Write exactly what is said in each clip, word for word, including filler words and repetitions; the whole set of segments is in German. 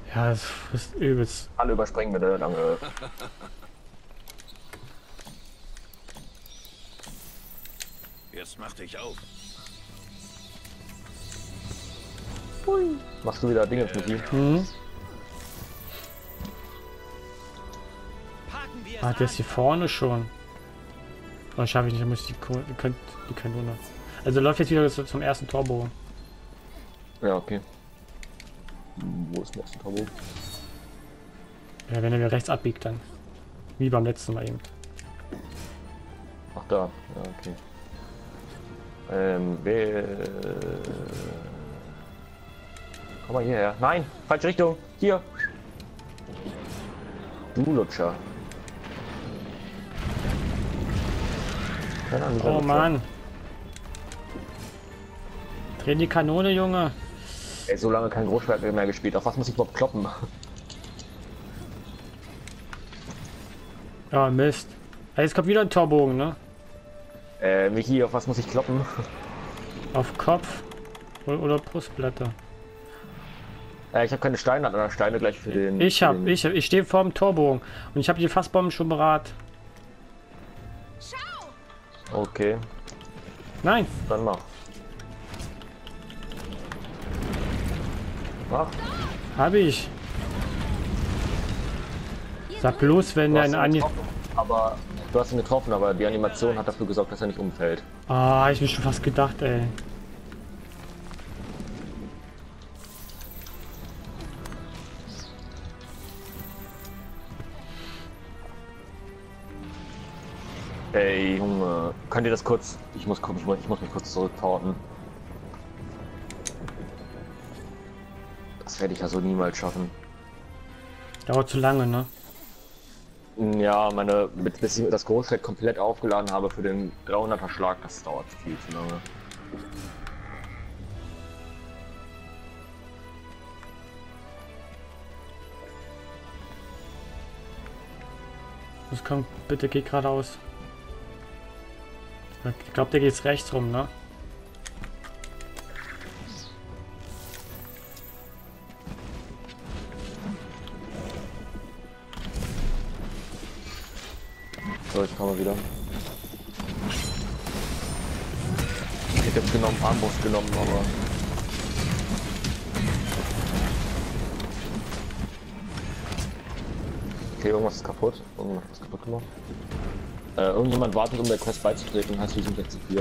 Ja, das ist übelst. Alle überspringen bitte, danke. Jetzt mach dich auf. Hui. Machst du wieder Dinge mit ihm? Mhm. Ah, der ist hier vorne schon. Oh, schaffe ich nicht, da muss ich die, Ko- die, Kan- die Kanone. Also läuft jetzt wieder so zum ersten Torbogen. Ja, okay. Wo ist der nächste Turbo? Ja, wenn er wieder rechts abbiegt, dann. Wie beim letzten Mal eben. Ach da, ja, okay. Ähm, wer... Komm mal hierher. Nein, falsche Richtung. Hier. Du Lutscher. Keine Ahnung, Oh Lutscher. Mann. Dreh die Kanone, Junge. Ey, so lange kein Großschwert mehr gespielt. Auf was muss ich überhaupt kloppen? Ja, Mist. Ah, jetzt kommt wieder ein Torbogen, ne? Äh, Michi, auf was muss ich kloppen? Auf Kopf oder, oder Brustplatte. Äh, ich habe keine Steine, oder Steine gleich für den... Ich für hab, den... ich, ich stehe vor dem Torbogen und ich habe die Fassbomben schon bereit. Okay, Nein, dann mach. Mach. habe ich. Sag bloß, wenn Du der hast eine ihn Ange... getroffen, aber du hast ihn getroffen, aber die Animation hat dafür gesorgt, dass er nicht umfällt. Ah, hab ich mir schon fast gedacht, ey. Ey, Junge, könnt ihr das kurz... Ich muss gucken, ich muss, ich muss mich kurz zurückporten. Das werde ich ja so niemals schaffen. Dauert zu lange, ne? Ja, meine, bis ich das Großschwert komplett aufgeladen habe für den dreihunderter Schlag, das dauert viel zu lange. Das kommt, bitte geh geradeaus. Ich glaube, der geht rechts rum, ne? So, ich komme wieder. Ich hätte jetzt genommen, Armbrust genommen, aber... Okay, irgendwas ist kaputt. Irgendjemand hat was kaputt gemacht. Äh, irgendjemand wartet, um der Quest beizutreten, heißt, wir sind jetzt zu viert.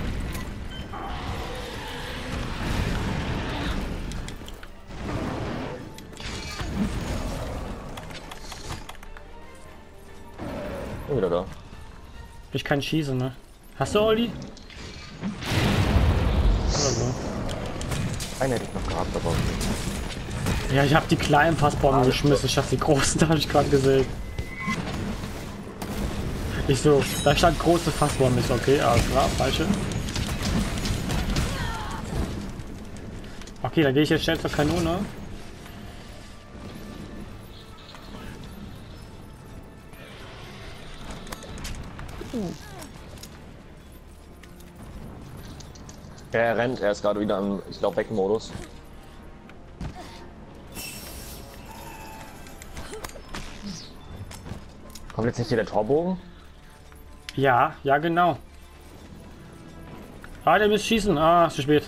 Bin wieder da. Ich kann schießen, ne? Hast du Olli? Oder so. Einen hätte ich noch gehabt, aber... Ja, ich habe die kleinen Fassbomben Alles geschmissen. Ich habe die großen, da habe ich gerade gesehen. Ich so, da stand große Fassbomben. Ist okay, alles klar, falsche. Okay, dann gehe ich jetzt schnell zur Kanone. Er rennt, er ist gerade wieder im, ich glaube, Wegmodus. Kommt jetzt nicht hier der Torbogen? Ja, ja, genau. Ah, der muss schießen. Ah, zu spät.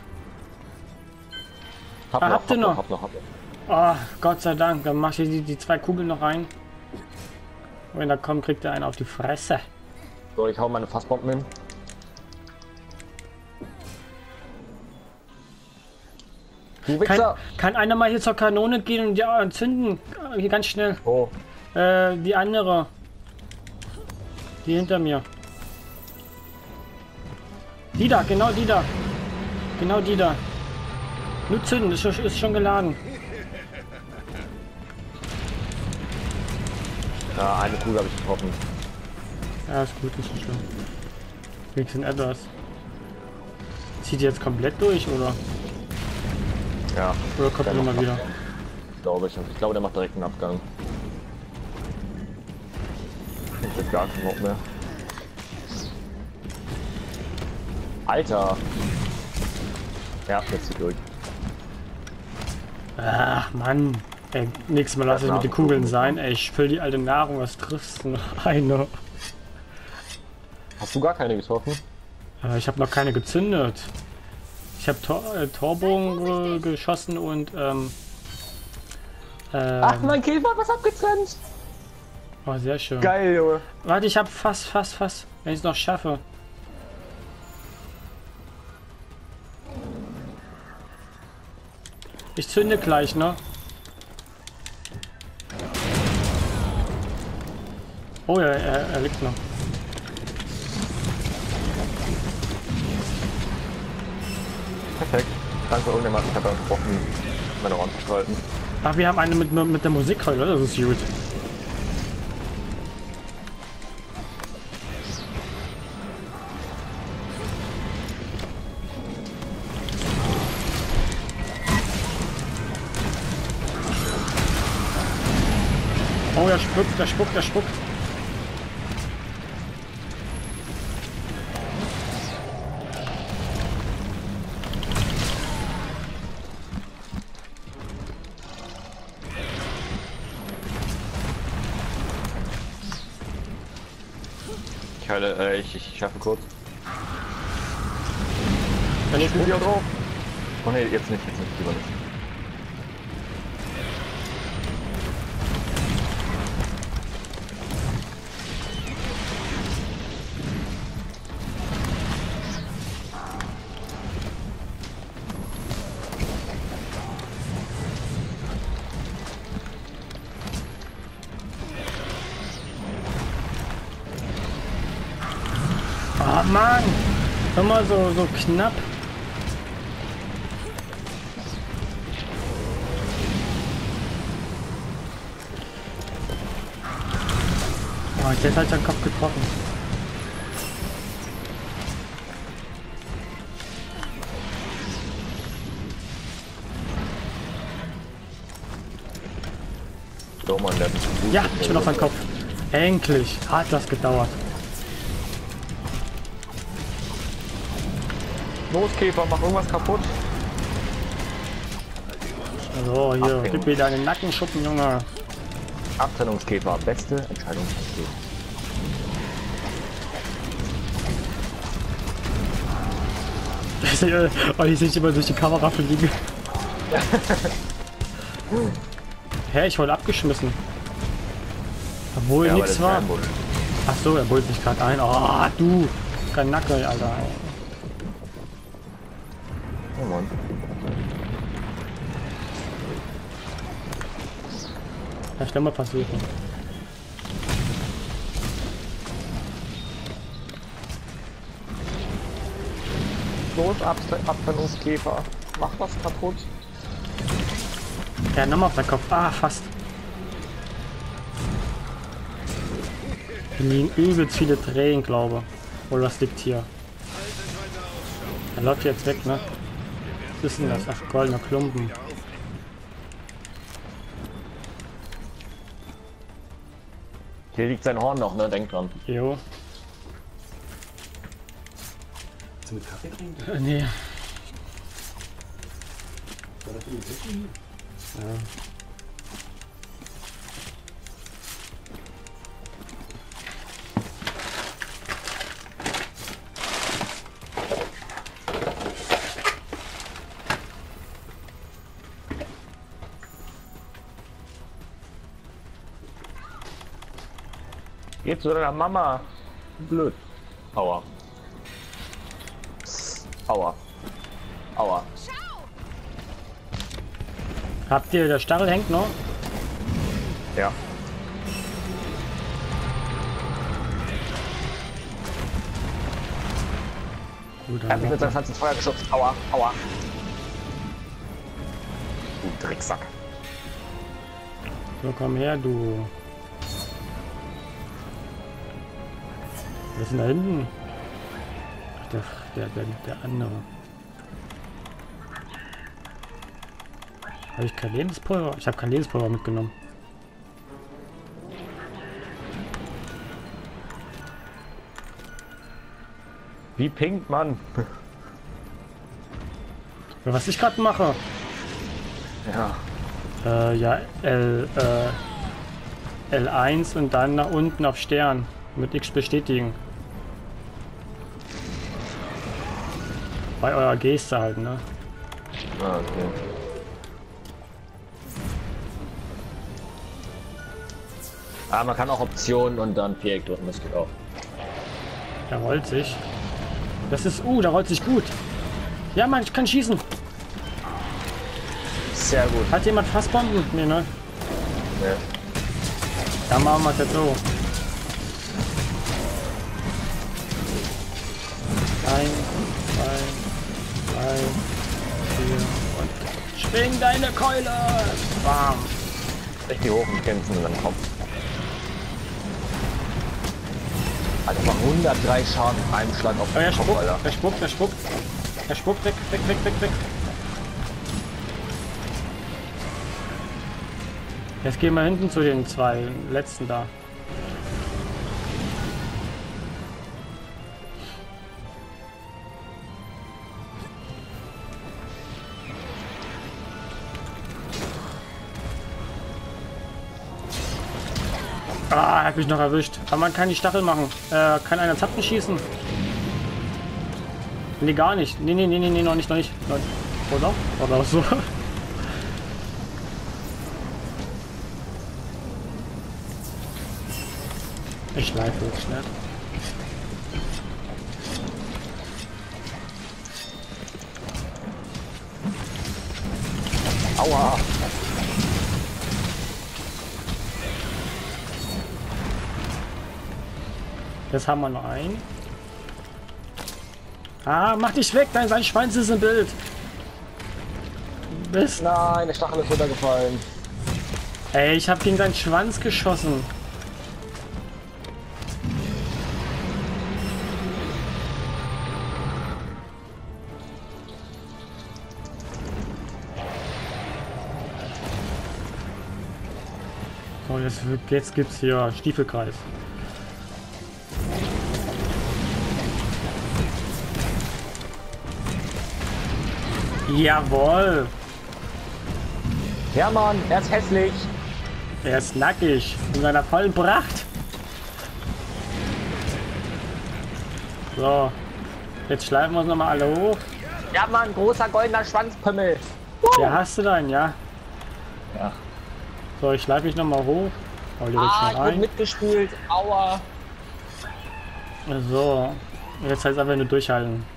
Hab Ah, noch, habt ihr hab noch? Hab noch, hab noch. Ah, Gott sei Dank. Dann mach ich die, die zwei Kugeln noch rein. Und wenn er kommt, kriegt er einen auf die Fresse. So, ich hau meine Fassbomben hin. Du Kann, Wichser! kann einer mal hier zur Kanone gehen und ja, entzünden? Hier ganz schnell. Oh, Äh, die andere. Die hinter mir. Die da, genau die da. Genau die da. Nur zünden, ist schon, ist schon geladen. ja, eine Kugel habe ich getroffen. Ja, ist gut, ist nicht schlimm. Wenigstens etwas. Zieht die jetzt komplett durch, oder? Ja, Oder kommt der er macht immer wieder? Abgang, glaube ich. Ich glaube, der macht direkt einen Abgang. Ich hab gar keinen Bock mehr. Alter! Ja, jetzt zieht durch. Ach, Mann. Ey, nächstes Mal lass ich mit den Kugeln sein. Ey, ich füll die alte Nahrung, was triffst du noch? Eine. Hast du gar keine getroffen? Äh, ich habe noch keine gezündet. Ich habe Tor, äh, Torbogen ge geschossen und ähm, ähm, Ach, mein Käfer hat was abgetrennt. Oh, sehr schön. Geil, Junge. Warte, ich habe fast, fast, fast, wenn ich es noch schaffe. Ich zünde gleich, ne? Oh ja, er, er liegt noch. Perfekt. Danke irgendjemand, ich habe versprochen, meine Ohren zu halten. Ach, wir haben eine mit, mit der Musik heute, das ist gut. Oh, er spuckt, er spuckt, er spuckt. Ich halte, äh, ich, ich schaffe kurz. Wenn ich Ich bin wieder drauf. Oh ne, jetzt nicht, jetzt nicht, lieber nicht. Ah, Mann! Immer so, so knapp. Oh, jetzt hat er den Kopf getroffen. So, Mann, der hat mich gut. Ja, ich bin auf seinen Kopf. Endlich hat das gedauert. Los, Käfer, mach irgendwas kaputt. So, hier, Ach, gib mir deinen Nackenschuppen, Junge. Abtrennungskäfer, beste Entscheidung. Ich sehe, oh, ich sehe immer durch die Kamera fliegen. Hä, ich wurde abgeschmissen. Obwohl Ja, nichts war. Ach so, er holt sich gerade ein. Oh, du, kein Nackel, Alter. Oh Mann. Ja, schnell mal versuchen. Los, Abtrennungskäfer. Mach was kaputt. Ja, nochmal auf den Kopf. Ah, fast. Hier liegen übelst viele Tränen, glaube ich. Oder was liegt hier? Er läuft jetzt weg, ne? Was ist denn das? Ach, goldener Klumpen. Hier liegt sein Horn noch, ne? Denk dran. Jo. Willst du mit Kaffee trinken? Äh, nee. War das irgendwie wissen? Ja. Geh zu deiner Mama. Blöd. Aua. Aua. Aua. Habt ihr, der Stachel hängt noch? Ja. Gut, Er hat mich mit dann seinem Pflanzen Feuer geschubst. Aua. Aua. Du Drecksack. so, komm her, du. Wer ist denn da hinten? Ach, der, der, der, der andere. Habe ich kein Lebenspulver? Ich habe kein Lebenspulver mitgenommen. Wie pinkt man? Was ich gerade mache. Ja. Äh, ja, L, äh, L eins und dann nach unten auf Stern. Mit X bestätigen. Bei eurer Geste halt, ne? Ah, okay. Ah, man kann auch Optionen und dann Viereck drücken, das geht auch. Der rollt sich. Das ist, uh, der rollt sich gut. Ja, Mann, ich kann schießen. Sehr gut. Hat jemand Fassbomben? Nee, ne? Ja. Dann machen wir es jetzt so. Eins, zwei, drei, vier und schwing deine Keule! Bam! Richtig hoch und kämpfen und dann Kopf. Also mal hundertdrei Schaden mit einem Schlag auf Oh, er den Kopf, spuckt, Alter. er spuckt, er spuckt. Er spuckt weg, weg, weg, weg, weg. Jetzt gehen wir hinten zu den zwei letzten da. Ah, er hat mich noch erwischt. Aber man kann die Stachel machen. Äh, kann einer Zapfen schießen? Nee, gar nicht. Nee, nee, nee, nee, nee, noch nicht, noch nicht. Oder? Oder so. Ich schleife jetzt schnell. Aua! Jetzt haben wir noch einen. Ah, mach dich weg, dein, sein Schwanz ist im Bild. Mist. Nein, der Stachel ist runtergefallen. Ey, ich habe gegen seinen Schwanz geschossen. So, jetzt, jetzt gibt's hier Stiefelkreis. Jawohl! Ja, Mann, er ist hässlich. Er ist nackig in seiner vollen Pracht. So, jetzt schleifen wir uns noch mal alle hoch. Ja, Mann, großer goldener Schwanzpümmel. Ja, hast du deinen, ja? Ja. So, ich schleife mich noch mal hoch. Oh, die Ah, rutscht ich noch wurde rein. mitgespült. Aua. So, jetzt heißt es einfach nur durchhalten.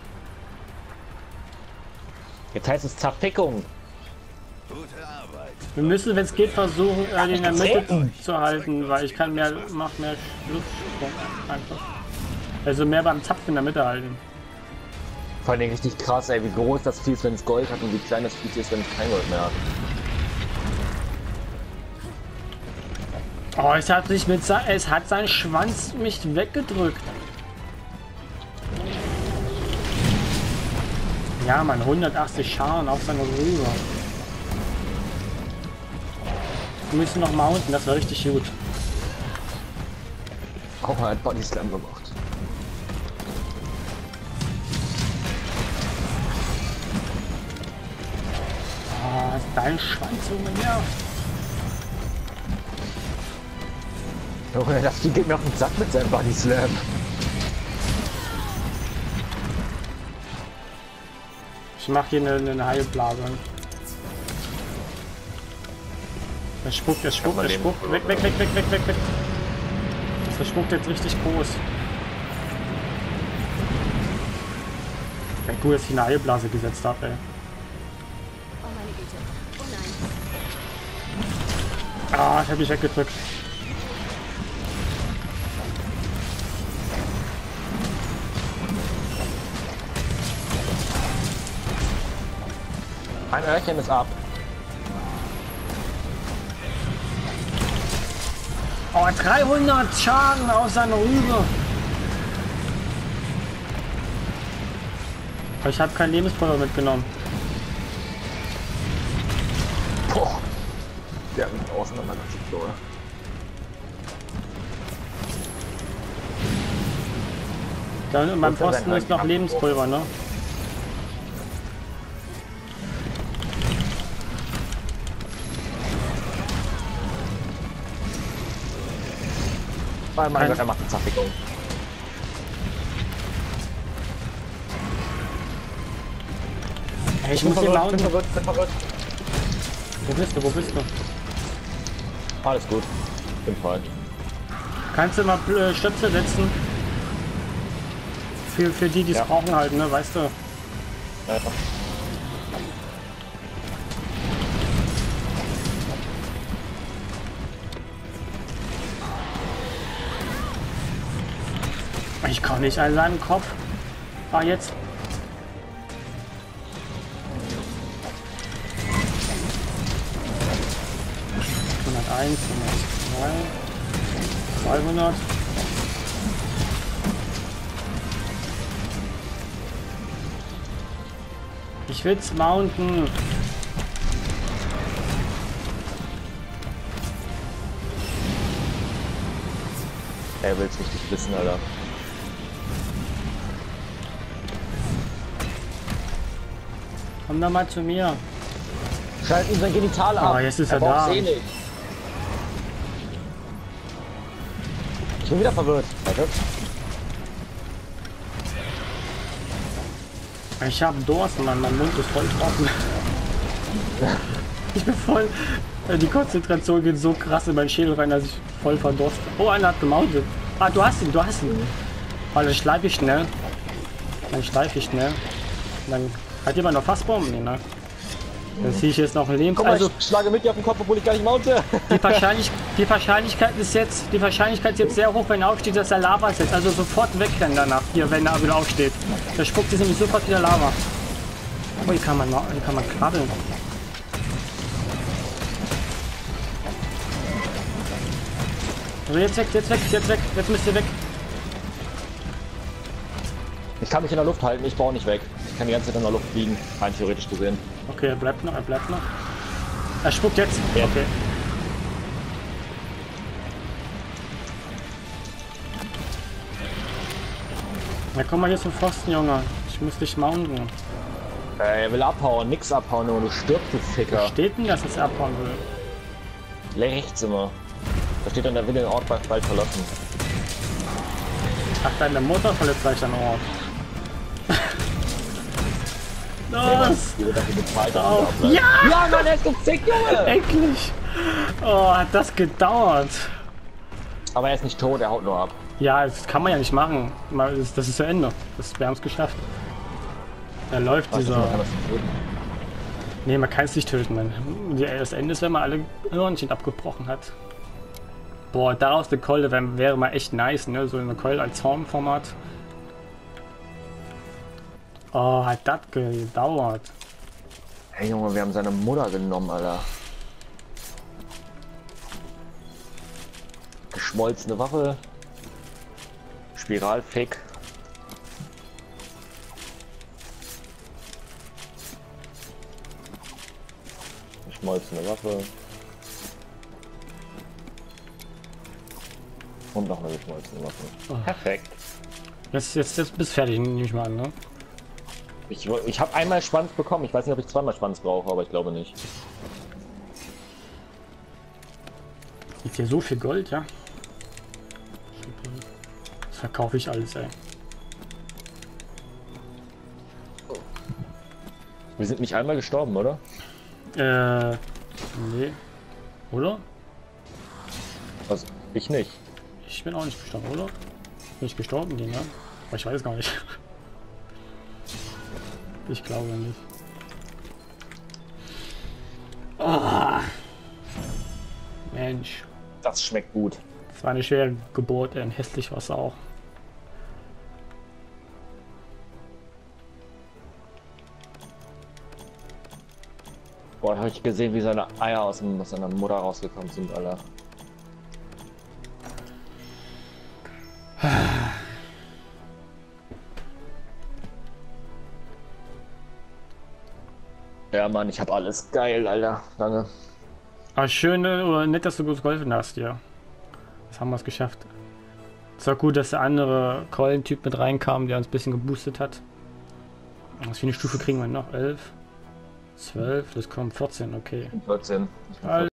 Jetzt heißt es Zerfickung. Gute Arbeit. Wir müssen, wenn es geht, versuchen, äh, den in der Mitte zu halten, weil ich kann mehr, mach mehr Luftsprung einfach. Also mehr beim Zapfen in der Mitte halten. Vor allem richtig krass, ey, wie groß das Vieh ist, wenn es Gold hat und wie klein das Vieh ist, wenn es kein Gold mehr hat. Oh, es hat sich mit se es hat seinen Schwanz mich weggedrückt. Ja, man, hundertachtzig Schaden auf seine Rüber. Wir müssen noch mounten, das war richtig gut. Auch er hat Body Slam gemacht. Oh, ist dein Schwanz so genervt. Junge, das Vieh geht mir auf den Sack mit seinem Body Slam. Ich mache hier eine, eine Heilblase. Er spuckt, er spuckt, er spuckt. Weg, weg, weg, weg, weg, weg, weg. Das spuckt jetzt richtig groß. Ja, gut, dass ich eine Heilblase gesetzt habe, ey. Oh meine Güte. Oh nein. Ah, ich habe mich weggedrückt. Ein Öhrchen ist ab. Oh, dreihundert Schaden aus seiner Rübe. Ich habe kein Lebenspulver mitgenommen. Boah. Der hat mich auseinandergezogen, oder? Da unten beim Pfosten ist noch Lebenspulver, ne? mein Kein- Gott, er macht eine Zerfickung. Ey, ich muss den bin Mountain. verwirrt, bin verwirrt. Wo bist du, wo bist du? Alles gut. Bin voll. Kannst du mal äh, Stöpsel setzen? Für, für die, die es Ja. brauchen halt, ne, weißt du? Ja. Ich kann nicht an seinem Kopf. Ah, jetzt. hunderteins, hundertzwei, zweihundert. Ich will's mounten. Er will's richtig wissen, Alter. Komm doch mal zu mir. Schalt ihm sein Genital ab. Ah, jetzt ist er braucht's da. eh nicht. Ich bin wieder verwirrt. Warte. Ich habe Durst, Mann. Mein Mund ist voll trocken. Ich bin voll... Die Konzentration geht so krass in meinen Schädel rein, dass ich voll verdurste. Oh, einer hat gemountet. Ah, du hast ihn, du hast ihn. Oh, dann schleife ich schnell. Dann schleife ich schnell. Und dann hat jemand noch Fassbomben? Nee, ne? Dann ziehe ich jetzt noch ein Leben. Guck mal, Also, ich schlage mit dir auf den Kopf, obwohl ich gar nicht mounte. die, Wahrscheinlich, die Wahrscheinlichkeit ist jetzt, die Wahrscheinlichkeit ist jetzt sehr hoch, wenn er aufsteht, dass er Lava ist. Also sofort wegrennen danach, hier, wenn er wieder aufsteht. Da spuckt es nämlich sofort wieder Lava. Oh, hier kann man, noch- hier kann man krabbeln. Also jetzt weg, jetzt weg, jetzt weg, jetzt müsst ihr weg. Ich kann mich in der Luft halten, ich baue nicht weg. Ich kann die ganze Zeit in der Luft fliegen, rein theoretisch gesehen. Okay, er bleibt noch, er bleibt noch. Er spuckt jetzt. Ja. Okay. Na komm mal hier zum Pfosten, Junge. Ich muss dich mounten. Äh, er will abhauen, nix abhauen, Junge, du stirbst, du Ficker. Steht denn, dass es abhauen will? Rechts immer. Da steht dann, der will den Ort bald, bald verlassen. Ach, deine Mutter verletzt gleich deinen Ort. Was? Die wird dafür bezahlt, dass Oh. er da bleibt. Ja! Ja, Mann, er ist gefickt, Junge! Endlich! Oh, hat das gedauert. Aber er ist nicht tot, er haut nur ab. Ja, das kann man ja nicht machen. Mal- Das das ist zu Ende. Das, wir haben es geschafft. Da läuft Ach, dieser... man kann das nicht töten. Nee, man kann es nicht töten, man. Das Ende ist, wenn man alle Hörnchen abgebrochen hat. Boah, daraus eine Keule wäre wär mal echt nice, ne? So eine Keule als Hornformat. Oh, hat das gedauert. Hey Junge, wir haben seine Mutter genommen, Alter. Geschmolzene Waffe. Spiralfick. Geschmolzene Waffe. Und noch eine geschmolzene Waffe. Oh. Perfekt. Jetzt, jetzt, jetzt bist du fertig, nehme ich mal an, ne? Ich, ich habe einmal Schwanz bekommen. Ich weiß nicht, ob ich zweimal Schwanz brauche, aber ich glaube nicht. Ist hier so viel Gold, ja? Das verkaufe ich alles, ey. Wir sind nicht einmal gestorben, oder? Äh, nee. Oder? Also, ich nicht. Ich bin auch nicht gestorben, oder? Bin ich gestorben, nee, ne? Aber ich weiß gar nicht. Ich glaube nicht. Ah. Mensch. Das schmeckt gut. Das war eine schwere Geburt, ey. Hässlich war es auch. Boah, habe ich gesehen, wie seine Eier aus, dem, aus seiner Mutter rausgekommen sind, Alter. Ja, Mann, ich hab alles geil, Alter. Danke. Aber schön, äh, oder nett, dass du gut geholfen hast, ja. Das haben wir es geschafft. Es war gut, dass der andere Keulentyp mit reinkam, der uns ein bisschen geboostet hat. Was für eine Stufe kriegen wir noch? elf? zwölf? Das kommt vierzehn, okay. vierzehn. Alles